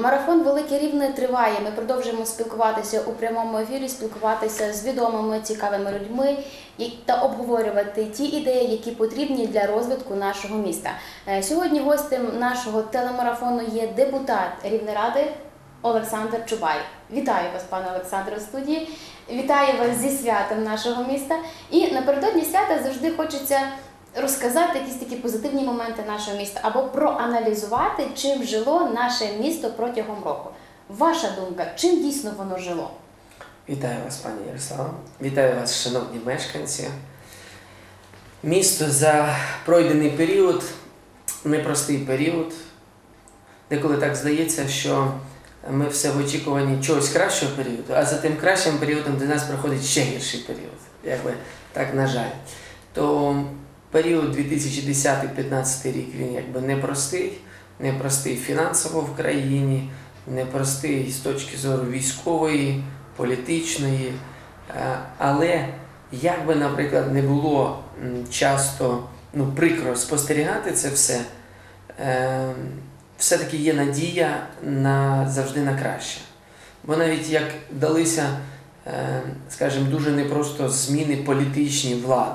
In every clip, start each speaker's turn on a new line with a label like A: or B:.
A: Марафон «Велике Рівне» триває. Ми продовжуємо спілкуватися у прямому ефірі, спілкуватися з відомими, цікавими людьми та обговорювати ті ідеї, які потрібні для розвитку нашого міста. Сьогодні гостем нашого телемарафону є депутат Рівнеради Олександр Чубай. Вітаю вас, пане Олександре, в студії. Вітаю вас зі святом нашого міста. І напередодні свята завжди хочеться розказати якісь такі позитивні моменти нашого міста або проаналізувати, чим жило наше місто протягом року. Ваша думка, чим дійсно воно жило?
B: Вітаю вас, пані Ярослава. Вітаю вас, шановні мешканці. Місто за пройдений період, непростий період. Деколи так здається, що ми все в очікуванні чогось кращого періоду, а за тим кращим періодом до нас проходить ще гірший період. Якби так, на жаль. То період 2010-2015 рік, він якби непростий фінансово в країні, непростий з точки зору військової, політичної. Але як би, наприклад, не було часто прикро спостерігати це все, все-таки є надія завжди на краще. Бо навіть як далися, скажімо, дуже непросто зміни політичні влади,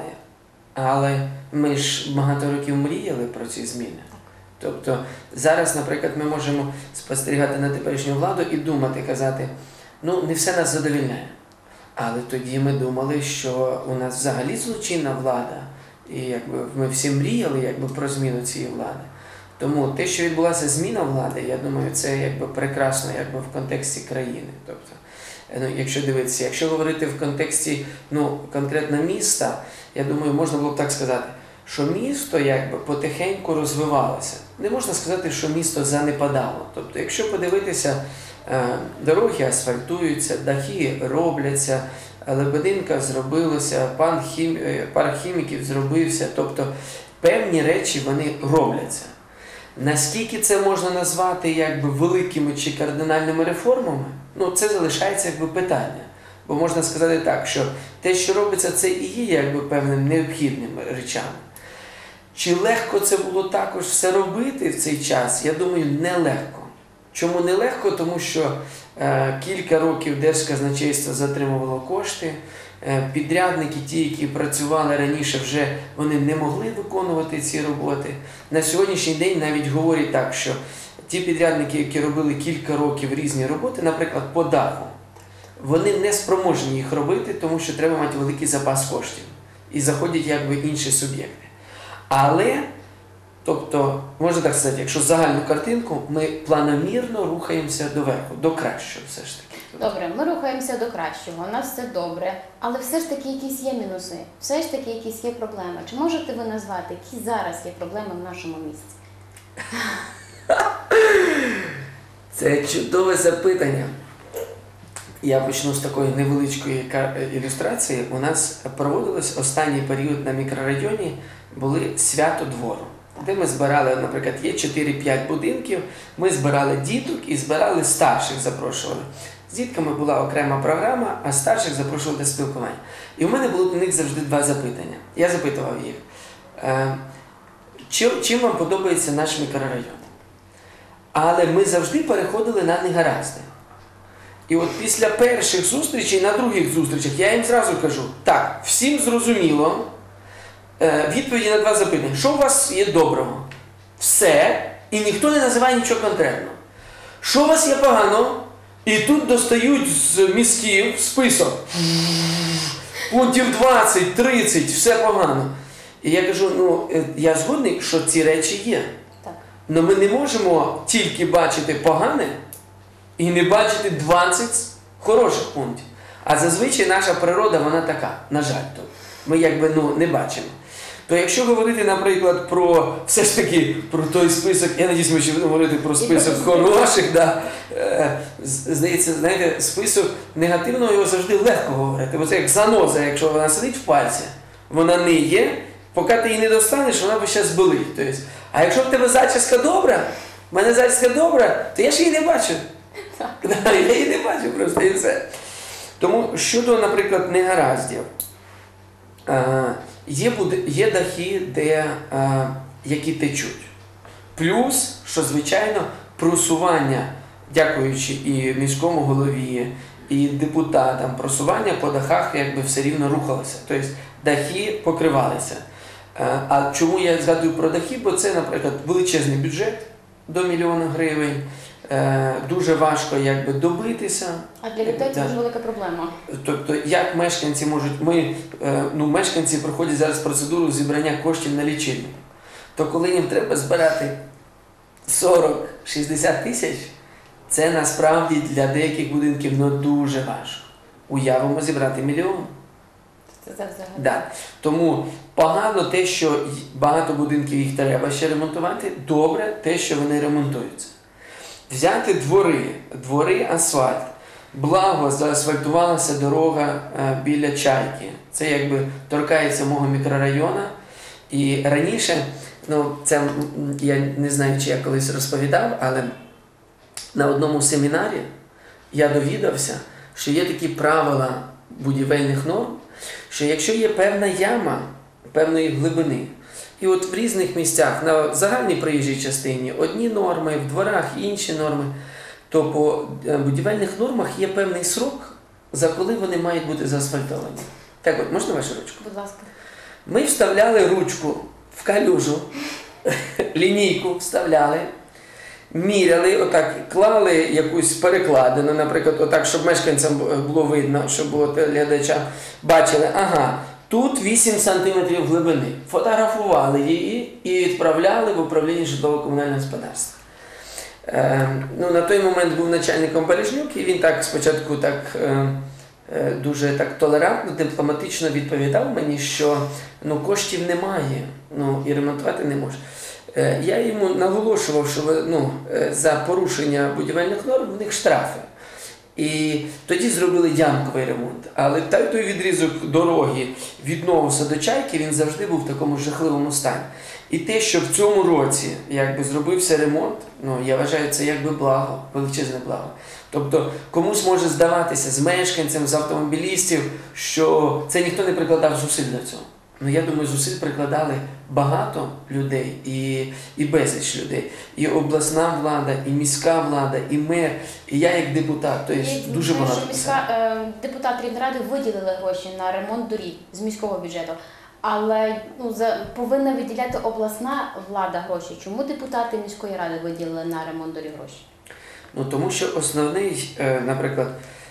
B: але ми ж багато років мріяли про ці зміни. Тобто зараз, наприклад, ми можемо спостерігати на теперішню владу і думати, казати, не все нас задовільняє. Але тоді ми думали, що у нас взагалі злочинна влада, і якби ми всі мріяли про зміну цієї влади. Тому те, що відбулася зміна влади, я думаю, це якби прекрасно в контексті країни. Тобто, якщо дивитися, якщо говорити в контексті конкретно міста, я думаю, можна було б так сказати, що місто потихеньку розвивалося. Не можна сказати, що місто занепадало. Тобто, якщо подивитися, дороги асфальтуються, дахи робляться, Лебединка зробилася, парк хіміків зробився. Тобто, певні речі вони робляться. Наскільки це можна назвати великими чи кардинальними реформами? Це залишається питання. Бо можна сказати так, що те, що робиться, це і є певним необхідними речами. Чи легко це було також все робити в цей час? Я думаю, нелегко. Чому нелегко? Тому що кілька років Держказначейство затримувало кошти, підрядники, ті, які працювали раніше, вже вони не могли виконувати ці роботи. На сьогоднішній день навіть говорять так, що ті підрядники, які робили кілька років різні роботи, наприклад, по даху, вони не спроможні їх робити, тому що треба мати великий запас коштів. І заходять інші суб'єкти. Але, тобто, можна так сказати, якщо загальну картинку, ми планомірно рухаємося доверху, до кращого все ж таки.
A: Добре, ми рухаємося до кращого, у нас все добре, але все ж таки якісь є мінуси, все ж таки якісь є проблеми. Чи можете ви назвати, які зараз є проблеми в нашому місті?
B: Це чудове запитання. Я почну з такої невеличкої ілюстрації. У нас проводилось останній період на мікрорайоні, були свято двору, де ми збирали, наприклад, є 4-5 будинків, ми збирали діток і збирали старших, запрошували. З дітками була окрема програма, а старших запрошували до спілкування. І в мене було до них завжди два запитання. Я запитував їх, чим вам подобається наш мікрорайон? Але ми завжди переходили на негаразди. І от після перших зустрічей, на других зустрічах, я їм зразу кажу, так, всім зрозуміло, відповіді на два запитання. Що у вас є доброго? Все. І ніхто не називає нічого конкретного. Що у вас є погано? І тут достають з мізків список. Пунктів 20, 30, все погано. І я кажу, я згодний, що ці речі є. Але ми не можемо тільки бачити погане і не бачити 20 хороших пунктів. А зазвичай наша природа, вона така, на жаль. Ми не бачимо. То якщо говорити, наприклад, про все ж таки про той список, я надіюсь, ми ще будемо говорити про список хороших, здається, знаєте, список негативного його завжди легко говорити. Бо це як заноза, якщо вона сидить в пальці, вона не є, поки ти її не достанеш, вона весь час болить. Тобто, а якщо в тебе зачіска добра, в мене зачіска добра, то я ж її не бачу. Я її не бачу просто і все. Тому щодо, наприклад, негараздів, є дахи, які течуть. Плюс, що, звичайно, просування дякуючи і міському голові, і депутатам, просування по дахах якби все рівно рухалося. Тобто дахи покривалися. А чому я згадую про дахи? Бо це, наприклад, величезний бюджет до 1 мільйона гривень, дуже важко якби добитися.
A: А для людей це
B: Да.
A: дуже велика проблема.
B: Тобто, як мешканці можуть, мешканці проходять зараз процедуру зібрання коштів на лічильник. То коли їм треба збирати 40-60 тисяч, це насправді для деяких будинків дуже важко. Уявимо зібрати 1 мільйон.
A: Це взагалі.
B: Да. Тому погано те, що багато будинків їх треба ще ремонтувати, добре те, що вони ремонтуються. Взяти двори асфальт. Благо заасфальтувалася дорога біля Чайки. Це якби торкається мого мікрорайону. І раніше, це я не знаю, чи я колись розповідав, але на одному семінарі я довідався, що є такі правила будівельних норм, що якщо є певна яма певної глибини, і от в різних місцях, на загальній проїжджій частині одні норми, в дворах інші норми, то по будівельних нормах є певний срок, за коли вони мають бути заасфальтовані. Так от, можна вашу ручку?
A: Будь ласка.
B: Ми вставляли ручку в калюжу, лінійку вставляли, міряли, отак, клали якусь перекладину, наприклад, отак, щоб мешканцям було видно, щоб було глядачам, бачили, ага, тут 8 см глибини. Фотографували її і відправляли в управління житлово-комунального господарства. На той момент був начальником Бережнюк, і він так спочатку дуже так толерантно, дипломатично відповідав мені, що коштів немає і ремонтувати не може. Я йому наголошував, що за порушення будівельних норм в них штрафи. І тоді зробили ямковий ремонт. Але той відрізок дороги від Новоса до Чайки, він завжди був в такому жахливому стані. І те, що в цьому році зробився ремонт, я вважаю, це благо, величезне благо. Тобто комусь може здаватися з мешканців, з автомобілістів, що це ніхто не прикладав зусиль до цього. Я думаю, зусиль прикладали багато людей і безліч людей. І обласна влада, і міська влада, і мер, і я як депутат. Тобто дуже багато.
A: Депутати Рівнеради виділили гроші на ремонт доріг з міського бюджету. Але повинна виділяти обласна влада гроші. Чому депутати міської ради виділили на ремонт доріг гроші?
B: Тому що основний, наприклад,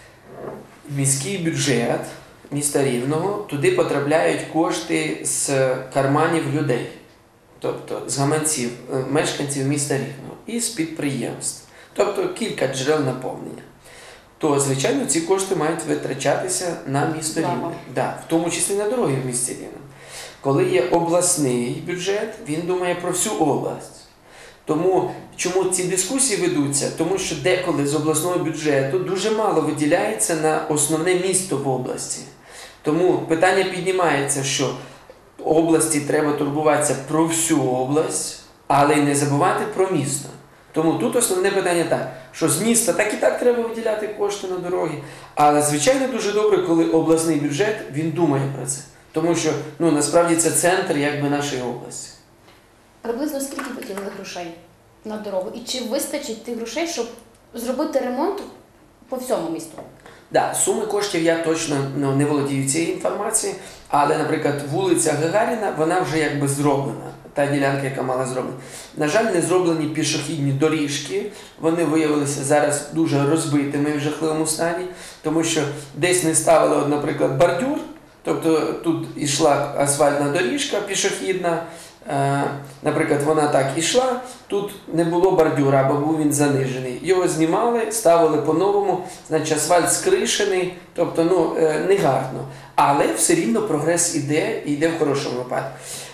B: міський бюджет міста Рівного, туди потрапляють кошти з карманів людей, тобто з гаманців мешканців міста Рівного і з підприємств, тобто кілька джерел наповнення. То, звичайно, ці кошти мають витрачатися на місто Рівне, в тому числі на дороги в місті Рівне. Коли є обласний бюджет, він думає про всю область. Тому, чому ці дискусії ведуться? Тому що деколи з обласного бюджету дуже мало виділяється на основне місто в області. Тому питання піднімається, що області треба турбуватися про всю область, але й не забувати про місто. Тому тут основне питання так, що з міста так і так треба виділяти кошти на дороги, але, звичайно, дуже добре, коли обласний бюджет, він думає про це. Тому що, насправді, це центр нашої області.
A: Приблизно скільки виділили грошей на дорогу? І чи вистачить тих грошей, щоб зробити ремонт по всьому місту?
B: Суми коштів я точно не володію цією інформацією, але, наприклад, вулиця Гагаріна, вона вже зроблена, та ділянка, яка мала зроблена. На жаль, не зроблені пішохідні доріжки, вони виявилися зараз дуже розбитими в жахливому стані, тому що десь не ставили, наприклад, бордюр, тобто тут йшла асфальтна доріжка пішохідна, наприклад, вона так ішла, тут не було бордюра, або був він занижений. Його знімали, ставили по-новому, значить асфальт скришений, тобто негарно. Але все рівно прогрес іде, і йде в хорошому випадку.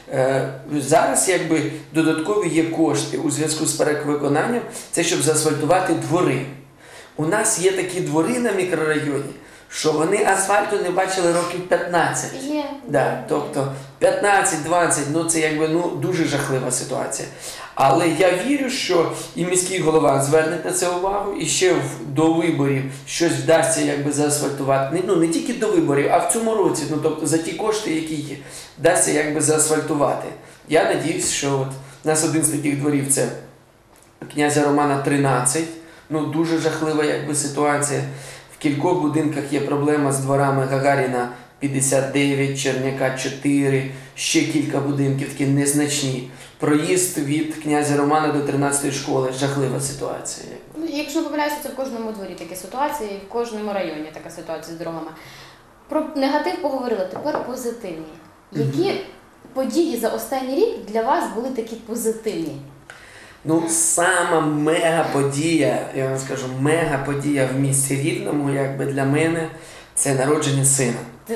B: Зараз додаткові є кошти у зв'язку з перевиконанням, це щоб заасфальтувати двори. У нас є такі двори на мікрорайоні, що вони асфальту не бачили років 15.
A: Є.
B: Тобто 15-20, це дуже жахлива ситуація. Але я вірю, що і міський голова зверне на це увагу, і ще до виборів щось вдасться заасфальтувати. Не тільки до виборів, а в цьому році, тобто за ті кошти, які є, вдасться заасфальтувати. Я надіюсь, що у нас один з таких дворів – це князя Романа 13, дуже жахлива якби ситуація. В кількох будинках є проблема з дворами Гагаріна 59, Черняка 4, ще кілька будинків такі незначні. Проїзд від князя Романа до 13-ї школи – жахлива ситуація.
A: Ну, якщо не помиляюся, це в кожному дворі такі ситуації, в кожному районі така ситуація з дорогами. Про негатив поговорили, тепер позитивні. Які події за останній рік для вас були такі позитивні?
B: Сама мега-подія, я вам скажу, мега-подія в місті Рівному, якби для мене, це народження сина.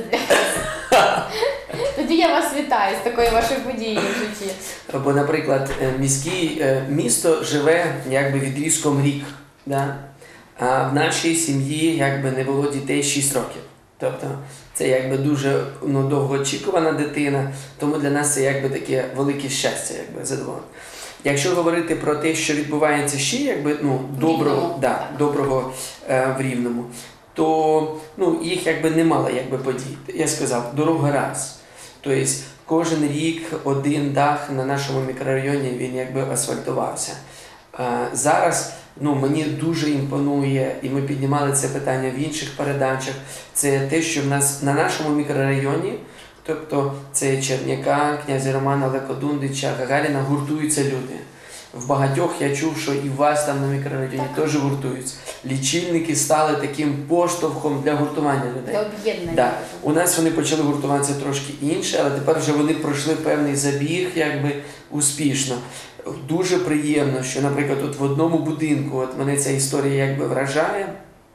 A: Тоді я вас вітаю з такою вашою подією в житті.
B: Бо, наприклад, місто живе якби відрізком рік, да? А в нашій сім'ї якби не було дітей 6 років. Тобто це якби дуже довгоочікувана дитина, тому для нас це якби таке велике щастя, якби задоволення. Якщо говорити про те, що відбувається ще якби доброго в Рівному, то їх якби немало якби подій. Я сказав, дорога раз. Тобто кожен рік один дах на нашому мікрорайоні він якби асфальтувався. Зараз мені дуже імпонує, і ми піднімали це питання в інших передачах, це те, що в нас на нашому мікрорайоні, тобто це Черняка, князя Романа, Лекодундича, Гагаріна, гуртуються люди. В багатьох я чув, що і у вас там на мікрорайоні теж гуртуються. Лічильники стали таким поштовхом для гуртування людей.
A: Для об'єднання.
B: Да. У нас вони почали гуртуватися трошки інше, але тепер вже вони пройшли певний забіг якби успішно. Дуже приємно, що, наприклад, в одному будинку, мене ця історія якби вражає.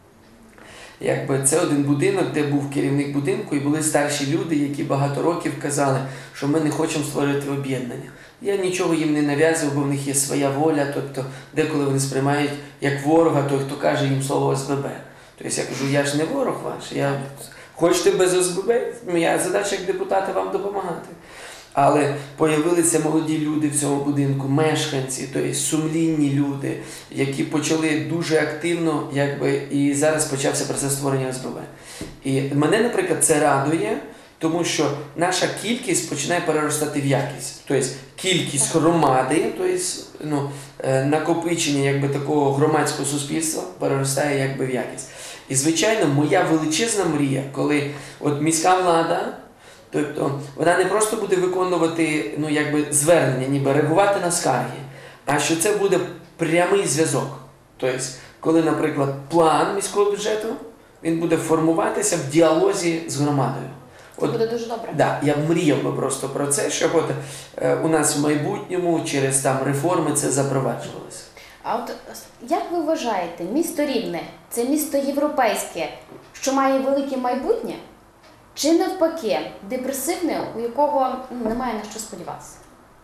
B: Це один будинок, де був керівник будинку, і були старші люди, які багато років казали, що ми не хочемо створити об'єднання. Я нічого їм не нав'язував, бо в них є своя воля, тобто деколи вони сприймають як ворога той, хто каже їм слово ОСББ. Тобто я кажу, я ж не ворог ваш, хочете без ОСББ, моя задача як депутата вам допомагати. Але появилися молоді люди в цьому будинку, мешканці, тобто сумлінні люди, які почали дуже активно, і зараз почався процес створення ОСББ. І мене, наприклад, це радує, тому що наша кількість починає переростати в якість. Тобто кількість громади, накопичення такого громадського суспільства переростає в якість. І, звичайно, моя величезна мрія, коли міська влада, тобто вона не просто буде виконувати звернення, ніби реагувати на скарги, а що це буде прямий зв'язок. Тобто, коли, наприклад, план міського бюджету, він буде формуватися в діалозі з громадою.
A: Це буде дуже добре.
B: Да, я мріяв би просто про це, щоб у нас в майбутньому через реформи це запроваджувалося.
A: А як ви вважаєте, місто Рівне – це місто європейське, що має велике майбутнє? Чи навпаки, депресивне, у якого немає на що сподіватися?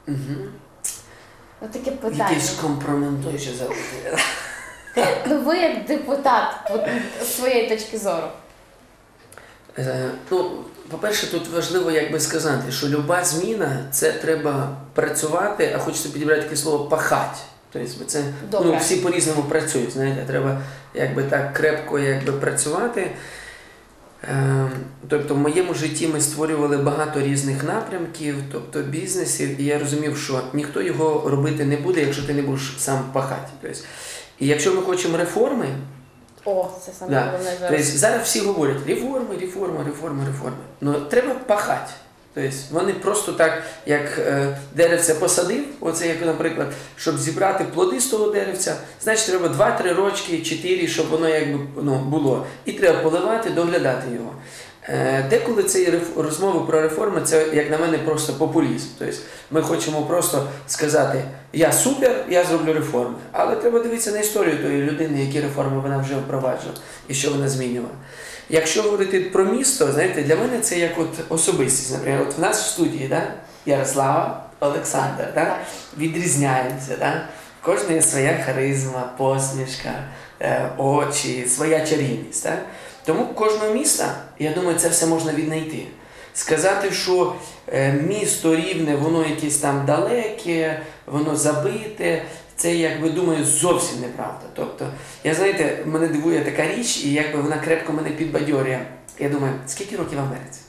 A: Таке питання.
B: Якесь компрометуюче запитання.
A: Ви як депутат, з своєї точки зору.
B: По-перше, тут важливо сказати, що люба зміна – це треба працювати, а хочеться підібрати таке слово «пахать». Тобто це, всі по-різному працюють, знаєте, треба так крепко працювати. Тобто в моєму житті ми створювали багато різних напрямків, тобто бізнесів, і я розумів, що ніхто його робити не буде, якщо ти не будеш сам пахати. Тобто, і якщо ми хочемо реформи,
A: це саме головне зараз.
B: Тобто зараз всі говорять реформи. Ну треба пахати. Тобто вони просто так, як деревце посадив, оце як, наприклад, щоб зібрати плоди з того деревця, значить треба 2-3 рочки, 4, щоб воно було. І треба поливати, доглядати його. Деколи ці розмови про реформи, це, як на мене, просто популізм. Тобто ми хочемо просто сказати, я супер, я зроблю реформи. Але треба дивитися на історію тої людини, які реформи вона вже впроваджувала і що вона змінювала. Якщо говорити про місто, знаєте, для мене це як особистість. Наприклад, в нас в студії, Ярослава, Олександр, відрізняємося. В кожної є своя харизма, посмішка, очі, своя чарівність. Тому кожного міста, я думаю, це все можна віднайти. Сказати, що місто Рівне, воно якесь там далеке, воно забите, це, думаю, зовсім неправда. Тобто, знаєте, мене дивує така річ, і вона крепко мене підбадьорює. Я думаю, скільки років в Америці?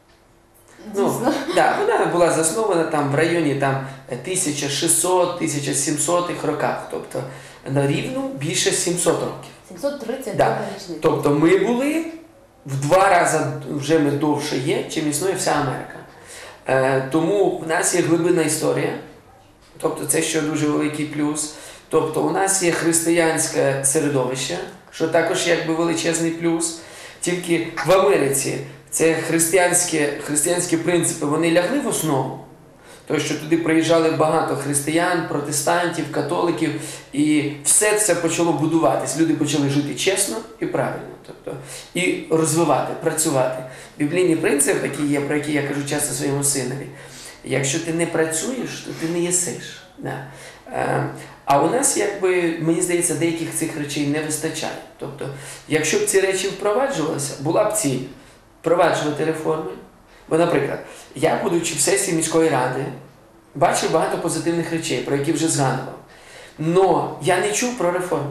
B: Вона була заснована в районі 1600-1700 роках. Тобто, на рівну більше 700 років.
A: 732
B: Да.
A: річниця.
B: Тобто ми були в 2 рази вже ми довше є, чим існує вся Америка. Тому в нас є глибинна історія, тобто це ще дуже великий плюс. Тобто у нас є християнське середовище, що також якби величезний плюс. Тільки в Америці це християнські принципи, вони лягли в основу. Тобто, що туди приїжджали багато християн, протестантів, католиків, і все це почало будуватись. Люди почали жити чесно і правильно. Тобто, і розвивати, працювати. Біблійний принцип, який є, про який я кажу часто своєму синові, якщо ти не працюєш, то ти не їсиш. Да. А у нас, якби, мені здається, деяких цих речей не вистачає. Тобто, якщо б ці речі впроваджувалися, була б ціль впроваджувати реформи. Бо, наприклад, я, будучи в сесії міської ради, бачив багато позитивних речей, про які вже згадував. Но я не чув про реформи.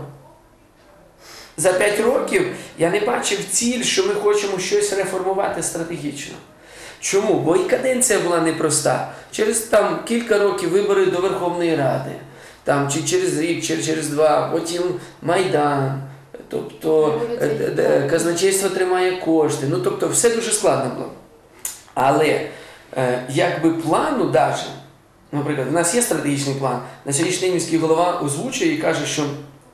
B: За 5 років я не бачив ціль, що ми хочемо щось реформувати стратегічно. Чому? Бо і каденція була непроста. Через там кілька років вибори до Верховної Ради, там, чи через рік, чи через 2, потім Майдан, тобто казначейство тримає кошти. Ну, тобто все дуже складно було. Але якби плану даже, наприклад, у нас є стратегічний план, на сьогоднішній день міський голова озвучує і каже, що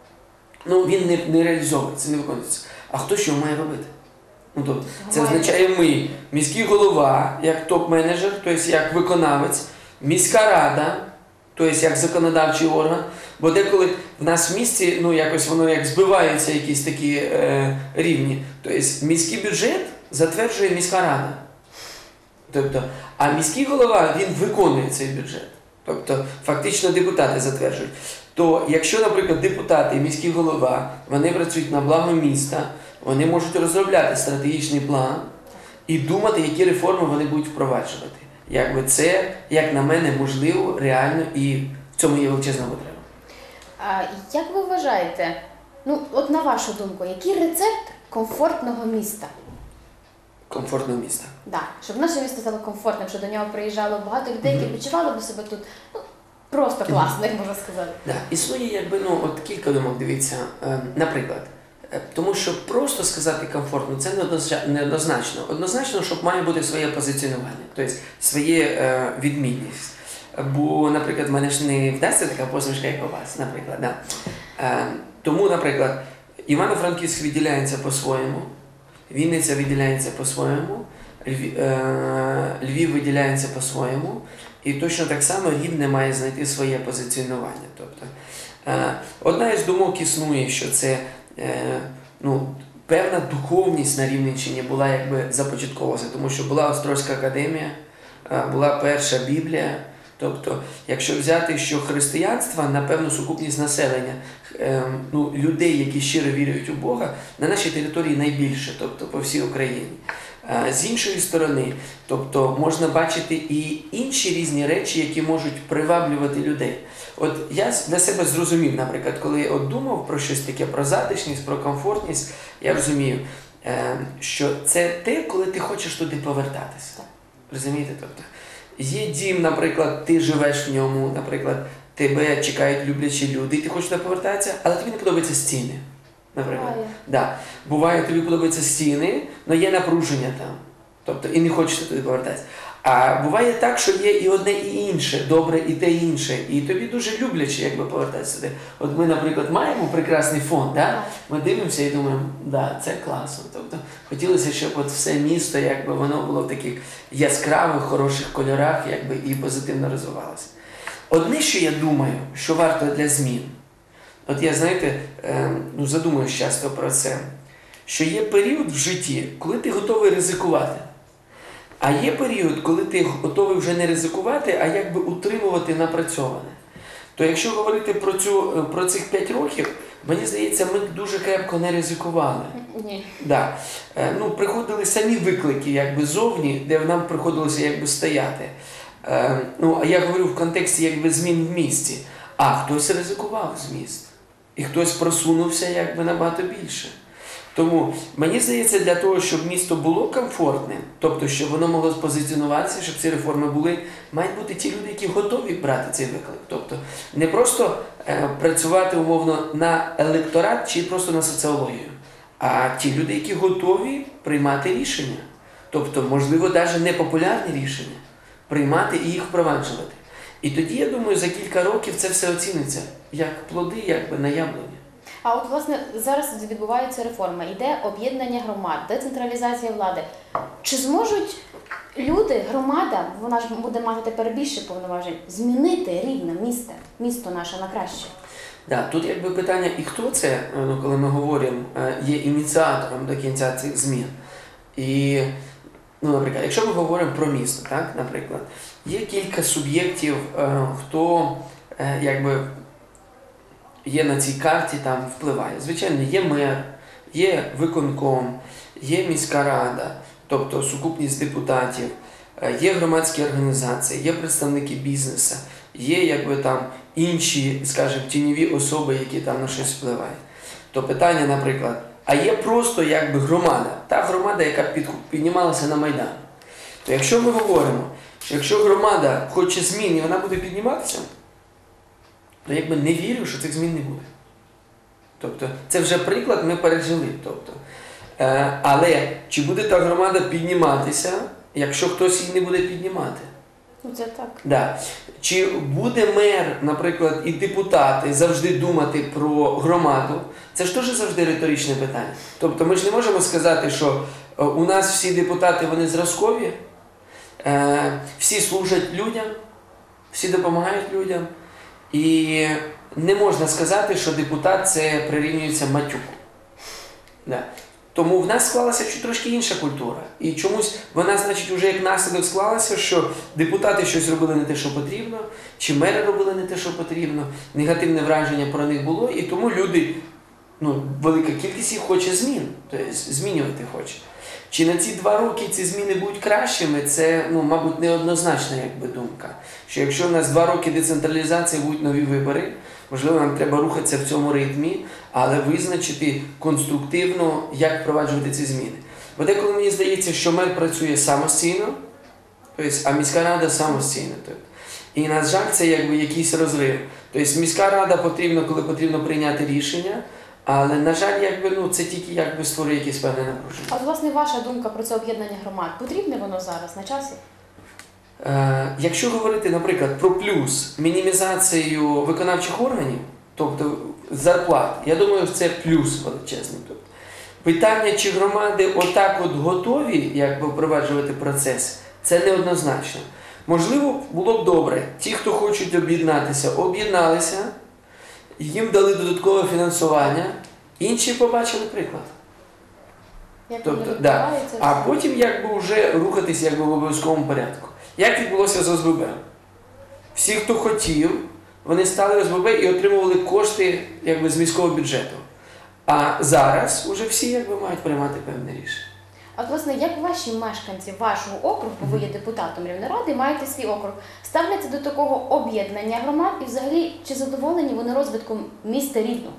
B: він не реалізовується, не виконується. А хто що має робити? Ну, тобто, це означає ми, міський голова, як топ-менеджер, тобто як виконавець, міська рада, тобто як законодавчий орган, бо деколи в нас в місті, ну якось воно як збиваються якісь такі рівні. Тобто міський бюджет затверджує міська рада. Тобто, а міський голова, він виконує цей бюджет. Тобто, фактично депутати затверджують. То, якщо, наприклад, депутати і міський голова, вони працюють на благо міста, вони можуть розробляти стратегічний план і думати, які реформи вони будуть впроваджувати. Якби це, як на мене, можливо, реально і в цьому є величезна потреба.
A: А як ви вважаєте, ну от на вашу думку, який рецепт комфортного міста?
B: Комфортного міста.
A: Да, щоб наше місто стало комфортним, щоб до нього приїжджало багато людей, які почували би себе тут просто класно, як можна сказати.
B: Да. Існує якби, от кілька думок, дивіться. Наприклад, тому що просто сказати комфортно, це неоднозначно. Однозначно, щоб має бути своє позиціонування, тобто своє відмінність. Бо, наприклад, в мене ж не вдасться така посмішка, як у вас, наприклад. Да. Тому, наприклад, Івано-Франківськ виділяється по-своєму, Вінниця виділяється по-своєму, Львів виділяється по-своєму, і точно так само Рівне має знайти своє позиціонування. Тобто, одна із думок існує, що це певна духовність на Рівненщині була якби започатковувалася, тому що була Острозька академія, була перша Біблія. Тобто, якщо взяти, що християнство на певну сукупність населення, людей, які щиро вірують у Бога, на нашій території найбільше, тобто по всій Україні. З іншої сторони, тобто можна бачити і інші різні речі, які можуть приваблювати людей. От я для себе зрозумів, наприклад, коли думав про щось таке, про затишність, про комфортність, я розумію, що це те, коли ти хочеш туди повертатися. Розумієте? Тобто, є дім, наприклад, ти живеш в ньому, наприклад, тебе чекають люблячі люди, і ти хочеш туди повертатися, але тобі не подобаються стіни. Наприклад. Да. Буває, тобі подобаються стіни, але є напруження там. Тобто, і не хочеш туди повертатися. А буває так, що є і одне, і інше, добре, і те, і інше. І тобі дуже любляче, якби повертатися сюди. От ми, наприклад, маємо прекрасний фонд, да? Ми дивимося і думаємо, да, це класно. Тобто, хотілося, щоб от все місто, якби воно було в таких яскравих, хороших кольорах, якби і позитивно розвивалося. Одне, що я думаю, що варто для змін. От я, знаєте, задумуюсь часто про це, що є період в житті, коли ти готовий ризикувати. А є період, коли ти готовий вже не ризикувати, а якби утримувати напрацьоване. То якщо говорити про цих 5 років, мені здається, ми дуже крепко не ризикували.
A: Ні.
B: Да. Приходили самі виклики якби зовні, де нам приходилося якби стояти. А я говорю в контексті якби змін в місті. А хтось ризикував з міст. І хтось просунувся якби набагато більше. Тому мені здається, для того, щоб місто було комфортним, тобто, щоб воно могло спозиціонуватися, щоб ці реформи були, мають бути ті люди, які готові брати цей виклик. Тобто не просто працювати умовно на електорат чи просто на соціологію, а ті люди, які готові приймати рішення. Тобто, можливо, навіть непопулярні рішення, приймати і їх впроваджувати. І тоді, я думаю, за кілька років це все оціниться як плоди, якби на яблуні.
A: А от, власне, зараз відбувається реформа, йде об'єднання громад, децентралізація влади. Чи зможуть люди, громада, вона ж буде мати тепер більше повноважень, змінити рівне місто наше на краще?
B: Да, тут якби питання, і хто це, ну, коли ми говоримо, є ініціатором до кінця цих змін. І, ну, наприклад, якщо ми говоримо про місто, так, наприклад, є кілька суб'єктів, хто якби є на цій карті, там впливає. Звичайно, є мер, є виконком, є міська рада, тобто сукупність депутатів, є громадські організації, є представники бізнесу, є якби там інші, скажімо, тіньові особи, які там на щось впливають. То питання, наприклад, а є просто якби громада, та громада, яка піднімалася на Майдан. То якщо ми говоримо, що якщо громада хоче змін і вона буде підніматися, то якби не вірю, що цих змін не буде. Тобто, це вже приклад, ми пережили. Тобто, але чи буде та громада підніматися, якщо хтось її не буде піднімати?
A: Ну, це так.
B: Да. Чи буде мер, наприклад, і депутати завжди думати про громаду? Це ж теж завжди риторичне питання. Тобто ми ж не можемо сказати, що у нас всі депутати, вони зразкові, всі служать людям, всі допомагають людям. І не можна сказати, що депутат це прирівнюється матюку. Да. Тому в нас склалася трошки інша культура. І чомусь вона, значить, вже як наслідок склалася, що депутати щось робили не те, що потрібно, чи мери робили не те, що потрібно, негативне враження про них було, і тому люди, ну, велика кількість їх хоче змін, тобто змінювати хоче. Чи на ці 2 роки ці зміни будуть кращими, це, ну, мабуть, неоднозначна якби думка. Що якщо в нас 2 роки децентралізації, будуть нові вибори, можливо, нам треба рухатися в цьому ритмі, але визначити конструктивно, як впроваджувати ці зміни. Бо деколи мені здається, що мер працює самостійно, тобто, а міська рада самостійно. Тобто. І, на жаль, це якби якийсь розрив. Тобто міська рада потрібно, коли потрібно прийняти рішення, але, на жаль, якби, ну, це тільки якби створює якісь певне напруження.
A: А, власне, ваша думка про це об'єднання громад, потрібне воно зараз, на часі?
B: Якщо говорити, наприклад, про плюс мінімізацію виконавчих органів, тобто зарплат, я думаю, це плюс величезний. Тобто, питання, чи громади отак от готові якби впроваджувати процес, це неоднозначно. Можливо, було б добре, ті, хто хочуть об'єднатися, об'єдналися, їм дали додаткове фінансування, інші побачили приклад. Тобто, да. А потім якби вже рухатися якби в обов'язковому порядку. Як відбулося з ОСББ? Всі, хто хотів, вони стали ОСББ і отримували кошти якби з міського бюджету. А зараз вже всі якби мають приймати певне рішення.
A: А, власне, як ваші мешканці вашого округу, бо ви є депутатом районної, маєте свій округ, ставляться до такого об'єднання громад і взагалі, чи задоволені вони розвитком міста Рівного?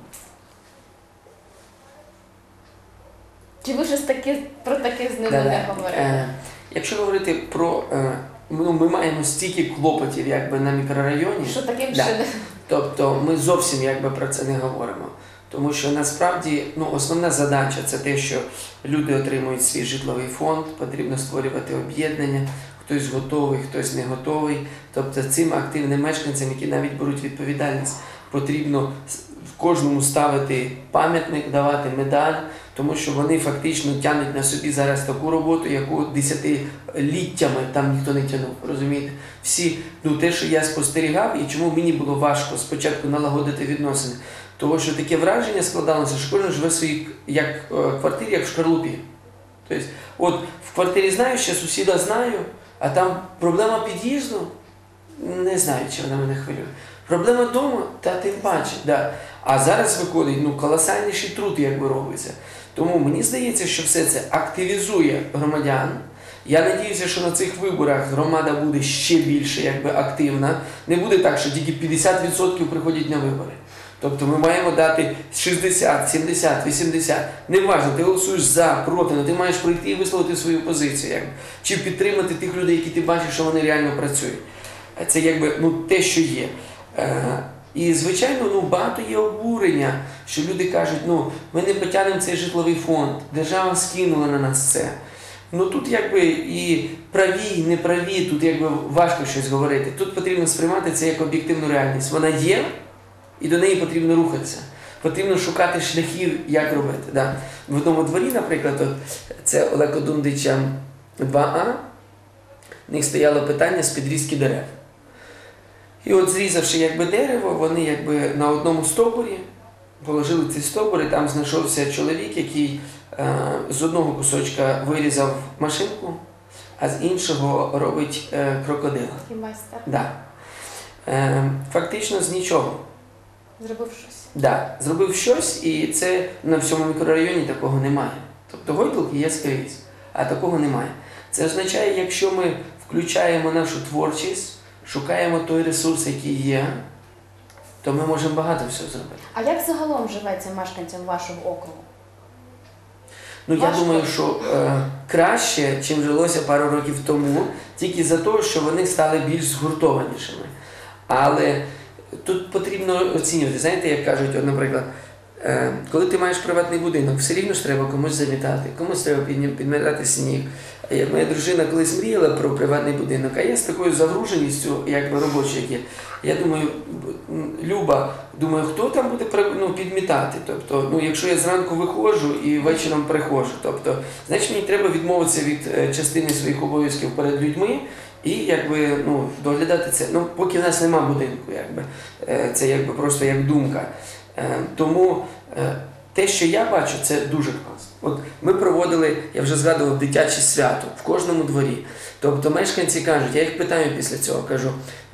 A: Чи ви щось про таке з ними не говорите?
B: Якщо говорити про... Ну, ми маємо стільки клопотів якби, на мікрорайоні.
A: Що таким ще не...
B: Тобто ми зовсім якби, про це не говоримо. Тому що насправді, ну, основна задача – це те, що люди отримують свій житловий фонд, потрібно створювати об'єднання, хтось готовий, хтось не готовий. Тобто цим активним мешканцям, які навіть беруть відповідальність, потрібно в кожному ставити пам'ятник, давати медаль, тому що вони фактично тягнуть на собі зараз таку роботу, яку десятиліттями там ніхто не тягнув, розумієте? Всі, ну, те, що я спостерігав і чому мені було важко спочатку налагодити відносини, тому що таке враження складалося, що кожен живе в своїй квартирі, як в шкарлупі. Тобто, от в квартирі знаю, ще сусіда знаю, а там проблема під'їзду, не знаю, чи вона мене хвилює. Проблема вдома, та тим паче. Да. А зараз виходить, ну, колосальніший труд якби робиться. Тому мені здається, що все це активізує громадян. Я сподіваюся, що на цих виборах громада буде ще більше якби, активна. Не буде так, що тільки 50% приходять на вибори. Тобто ми маємо дати 60, 70, 80. Неважно, ти голосуєш за, проти, але ти маєш прийти і висловити свою позицію. Якби. Чи підтримати тих людей, які ти бачиш, що вони реально працюють. Це якби те, що є. І, звичайно, багато є обурення, що люди кажуть, ми не потягнемо цей житловий фонд, держава скинула на нас це. Тут якби і праві, і неправі, тут якби важко щось говорити. Тут потрібно сприймати це як об'єктивну реальність. Вона є, і до неї потрібно рухатися. Потрібно шукати шляхів, як робити. Да. В одному дворі, наприклад, це Олега Дундича 2А, в них стояло питання з підрізки дерев. І от зрізавши якби дерево, вони якби на одному стовбурі положили ці стовбури, там знайшовся чоловік, який з одного кусочка вирізав машинку, а з іншого робить крокодила.
A: Такий майстер.
B: Да. Фактично з нічого.
A: Зробив щось.
B: Да. Зробив щось, і це на всьому мікрорайоні такого немає. Тобто гойдалки є скрізь, а такого немає. Це означає, якщо ми включаємо нашу творчість, шукаємо той ресурс, який є, то ми можемо багато всього зробити.
A: А як загалом живеться мешканцям вашого округу?
B: Я
A: Важко?
B: думаю, що краще, чим жилося пару років тому, тільки за те, що вони стали більш згуртованішими. Але тут потрібно оцінювати. Знаєте, як кажуть, наприклад, коли ти маєш приватний будинок, все рівно ж треба комусь замітати, комусь треба підмітати сніг. Моя дружина колись мріяла про приватний будинок, а я з такою загруженістю, якби робочою, як я думаю, хто там буде підмітати? Тобто, якщо я зранку виходжу і вечором приходжу, тобто, значить мені треба відмовитися від частини своїх обов'язків перед людьми і якби, доглядати це. Поки в нас нема будинку, якби, це якби просто як думка. Тому те, що я бачу, це дуже класно. От ми проводили, я вже згадував, дитяче свято в кожному дворі. Тобто мешканці кажуть, я їх питаю після цього, кажу,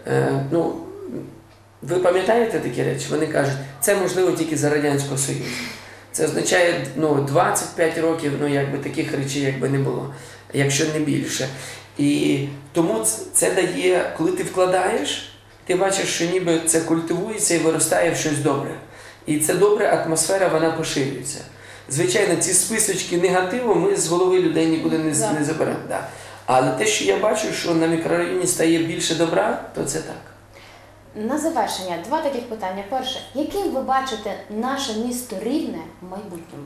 B: ви пам'ятаєте такі речі? Вони кажуть, це можливо тільки за Радянського Союзу. Це означає 25 років, якби таких речей якби не було, якщо не більше. І тому це дає, коли ти вкладаєш, ти бачиш, що ніби це культивується і виростає в щось добре. І це добра атмосфера, вона поширюється. Звичайно, ці списочки негативу ми з голови людей нікуди не заберемо. Да. Але те, що я бачу, що на мікрорайоні стає більше добра, то це так.
A: На завершення два таких питання. Перше, яким ви бачите наше місто Рівне в майбутньому?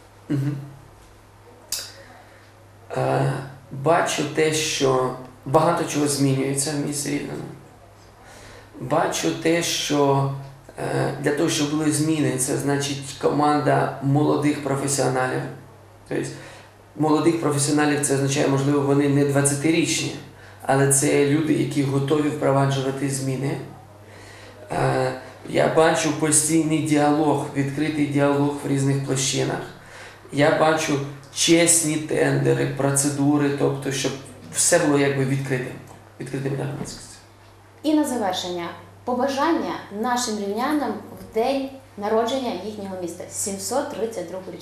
B: Бачу те, що багато чого змінюється в місті Рівному. Бачу те, що для того, щоб були зміни, це значить команда молодих професіоналів. Тобто, молодих професіоналів це означає, можливо, вони не 20-річні, але це люди, які готові впроваджувати зміни. Я бачу постійний діалог, відкритий діалог в різних площинах. Я бачу чесні тендери, процедури, тобто, щоб все було якби відкритим для громадськості.
A: І на завершення, побажання нашим рівнянам в день народження їхнього міста, 732-річницю.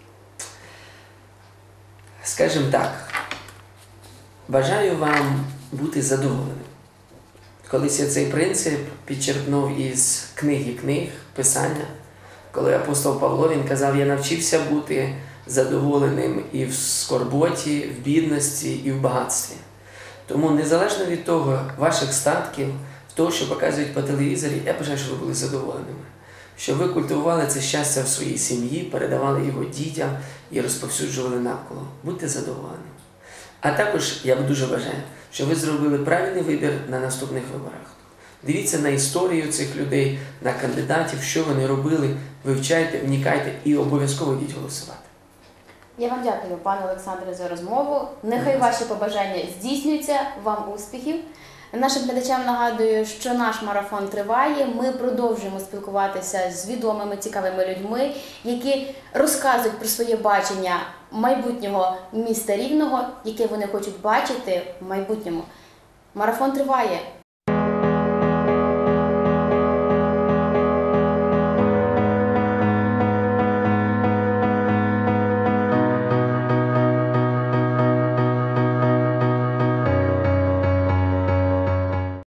B: Скажімо так, бажаю вам бути задоволеним. Колись я цей принцип підчерпнув із книг, Писання. Коли апостол Павло, він казав, я навчився бути задоволеним і в скорботі, в бідності, і в багатстві. Тому незалежно від того, ваших статків, того, що показують по телевізорі, я бажаю, щоб ви були задоволеними. Щоб ви культивували це щастя в своїй сім'ї, передавали його дітям і розповсюджували навколо. Будьте задоволені. А також я дуже бажаю, щоб ви зробили правильний вибір на наступних виборах. Дивіться на історію цих людей, на кандидатів, що вони робили, вивчайте, вникайте і обов'язково йдіть голосувати.
A: Я вам дякую, пане Олександре, за розмову. Нехай ваші побажання здійснюються, вам успіхів. Нашим глядачам нагадую, що наш марафон триває. Ми продовжуємо спілкуватися з відомими, цікавими людьми, які розказують про своє бачення майбутнього міста Рівного, яке вони хочуть бачити в майбутньому. Марафон триває.